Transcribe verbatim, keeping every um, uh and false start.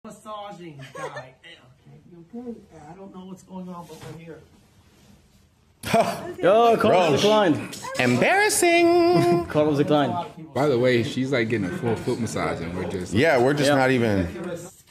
Massaging guy. You okay? I don't know what's going on, but we're here. Oh, call declined. Embarrassing. Call declined. By the way, she's like getting a full foot massage, and we're just Yeah, we're just Yeah. not even.